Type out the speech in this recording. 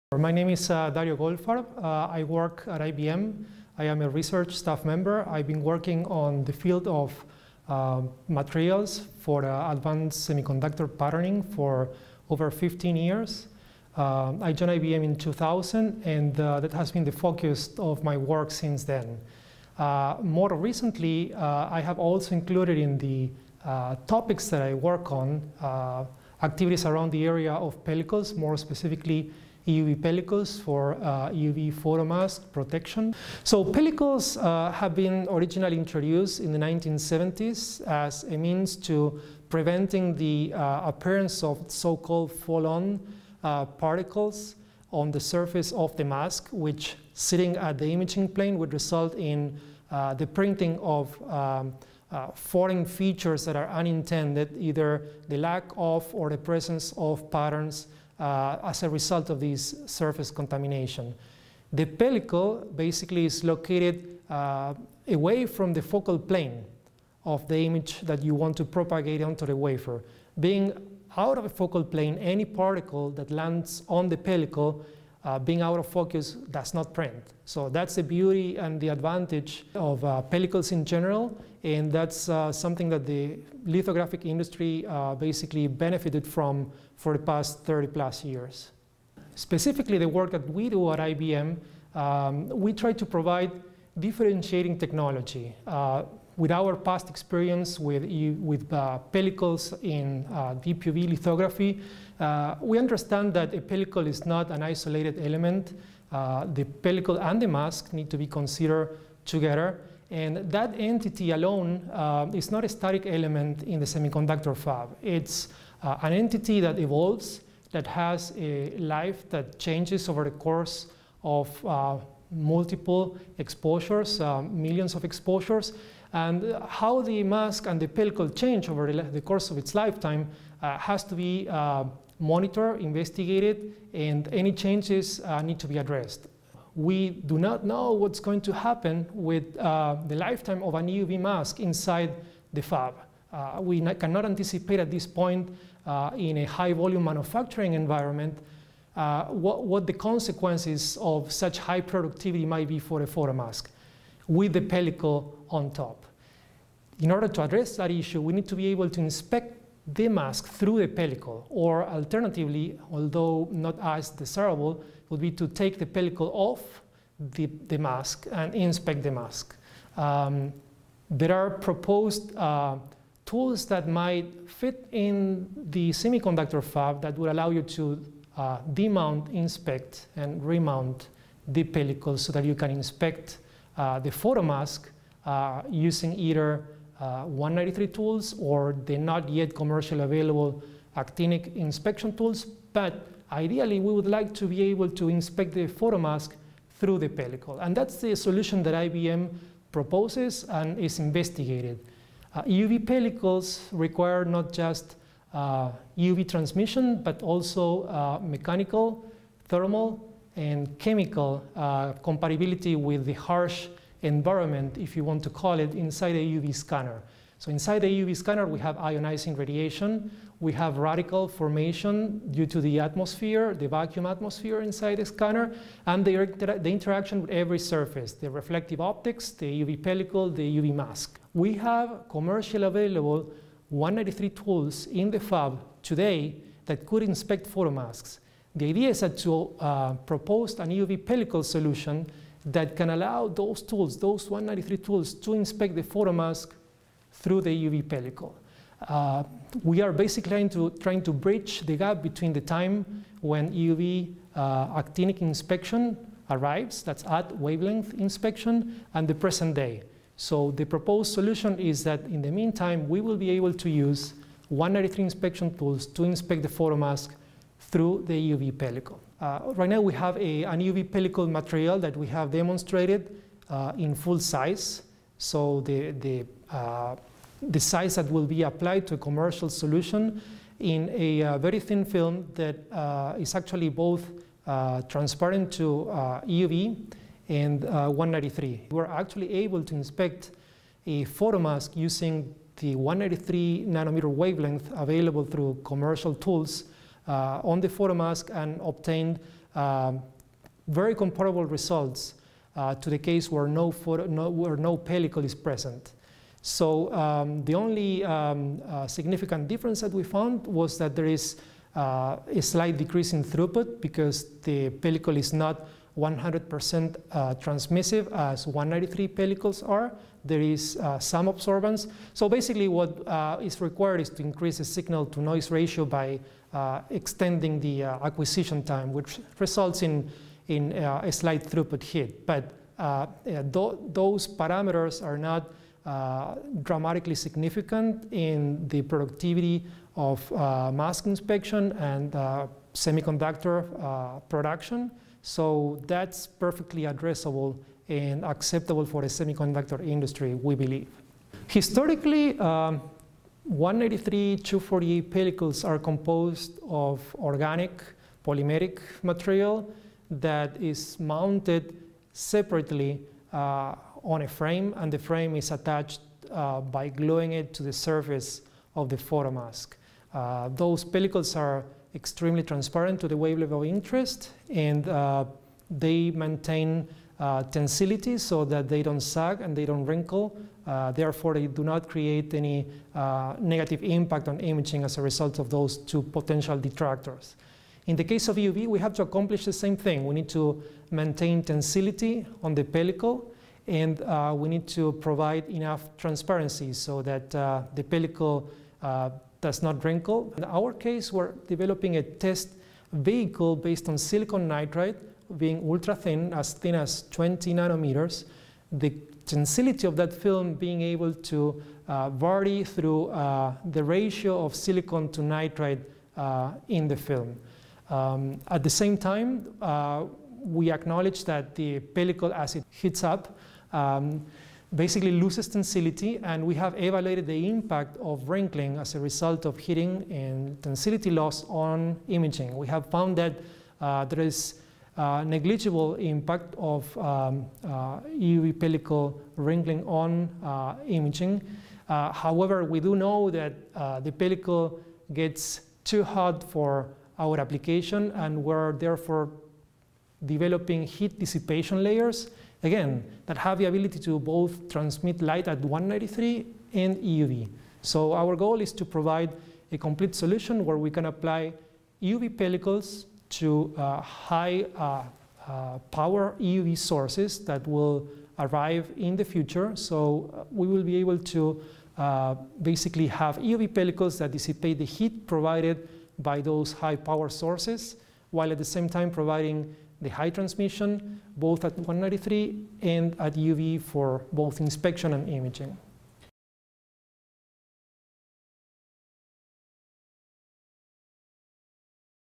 My name is Dario Goldfarb. I work at IBM. I am a research staff member. I've been working on the field of materials for advanced semiconductor patterning for over 15 years. I joined IBM in 2000, and that has been the focus of my work since then. More recently, I have also included in the topics that I work on activities around the area of pellicles, more specifically EUV pellicles for EUV photomask protection. So pellicles have been originally introduced in the 1970s as a means to preventing the appearance of so-called fall-on particles on the surface of the mask, which sitting at the imaging plane would result in the printing of foreign features that are unintended, either the lack of or the presence of patterns as a result of this surface contamination. The pellicle basically is located away from the focal plane of the image that you want to propagate onto the wafer. Being out of a focal plane, any particle that lands on the pellicle, being out of focus, does not print. So that's the beauty and the advantage of pellicles in general, and that's something that the lithographic industry basically benefited from for the past 30+ years. Specifically, the work that we do at IBM, we try to provide differentiating technology. With our past experience with pellicles in deep UV lithography, we understand that a pellicle is not an isolated element. The pellicle and the mask need to be considered together, and that entity alone is not a static element in the semiconductor fab. It's an entity that evolves, that has a life that changes over the course of multiple exposures, millions of exposures, and how the mask and the pellicle change over the course of its lifetime has to be monitored, investigated, and any changes need to be addressed. We do not know what's going to happen with the lifetime of an EUV mask inside the fab. We cannot anticipate at this point in a high volume manufacturing environment what the consequences of such high productivity might be for a photomask with the pellicle on top. In order to address that issue, we need to be able to inspect the mask through the pellicle, or alternatively, although not as desirable, would be to take the pellicle off the mask and inspect the mask. There are proposed tools that might fit in the semiconductor fab that would allow you to demount, inspect, and remount the pellicle so that you can inspect the photomask using either 193 tools or the not yet commercially available actinic inspection tools. But ideally, we would like to be able to inspect the photomask through the pellicle. And that's the solution that IBM proposes and is investigated. EUV pellicles require not just EUV transmission, but also mechanical, thermal, and chemical compatibility with the harsh environment, if you want to call it, inside a EUV scanner. So inside the EUV scanner, we have ionizing radiation, we have radical formation due to the atmosphere, the vacuum atmosphere inside the scanner, and the interaction with every surface, the reflective optics, the EUV pellicle, the EUV mask. We have commercially available 193 tools in the fab today that could inspect photomasks. The idea is that to propose an EUV pellicle solution that can allow those tools, those 193 tools, to inspect the photomask through the EUV pellicle. We are basically trying to bridge the gap between the time when EUV actinic inspection arrives, that's at wavelength inspection, and the present day. So the proposed solution is that in the meantime, we will be able to use 193 inspection tools to inspect the photomask through the EUV pellicle. Right now we have an EUV pellicle material that we have demonstrated in full size. So the size that will be applied to a commercial solution in a very thin film that is actually both transparent to EUV and 193. We're actually able to inspect a photomask using the 193 nanometer wavelength available through commercial tools on the photomask and obtained very comparable results to the case where no pellicle is present. So the only significant difference that we found was that there is a slight decrease in throughput because the pellicle is not 100% transmissive as 193 pellicles are. There is some absorbance. So basically what is required is to increase the signal to noise ratio by extending the acquisition time, which results in a slight throughput hit. But those parameters are not dramatically significant in the productivity of mask inspection and semiconductor production. So that's perfectly addressable and acceptable for the semiconductor industry, we believe. Historically, 193, 248 pellicles are composed of organic polymeric material that is mounted separately on a frame, and the frame is attached by gluing it to the surface of the photomask. Those pellicles are extremely transparent to the wavelength of interest, and they maintain tensility so that they don't sag and they don't wrinkle. Therefore, they do not create any negative impact on imaging as a result of those two potential detractors. In the case of EUV, we have to accomplish the same thing. We need to maintain tensility on the pellicle, and we need to provide enough transparency so that the pellicle does not wrinkle. In our case, we're developing a test vehicle based on silicon nitride, being ultra thin as 20 nanometers. The tensility of that film being able to vary through the ratio of silicon to nitride in the film. At the same time, we acknowledge that the pellicle, as it heats up, basically loses tensility, and we have evaluated the impact of wrinkling as a result of heating and tensility loss on imaging. We have found that there is negligible impact of EUV pellicle wrinkling on imaging. However, we do know that the pellicle gets too hot for our application, and we're therefore developing heat dissipation layers, again, that have the ability to both transmit light at 193 and EUV. So our goal is to provide a complete solution where we can apply EUV pellicles to high power EUV sources that will arrive in the future. So we will be able to basically have EUV pellicles that dissipate the heat provided by those high power sources, while at the same time providing the high transmission both at 193 and at EUV for both inspection and imaging.